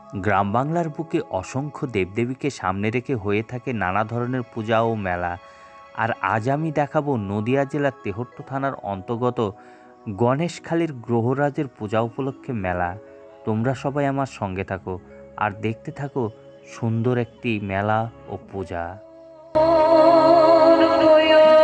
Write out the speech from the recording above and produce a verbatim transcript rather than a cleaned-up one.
গ্রাম বাংলার বুকে অসংখ্য দেবদেবীকে সামনে রেখে হয়ে থাকে নানা ধরনের পূজা ও মেলা। আর আজ আমি দেখাবো নদিয়া জেলার তেহট্ট থানার অন্তর্গত গণেশখালীর গ্রহরাজের পূজা উপলক্ষে মেলা। তোমরা সবাই আমার সঙ্গে থাকো আর দেখতে থাকো সুন্দর একটি মেলা ও পূজা।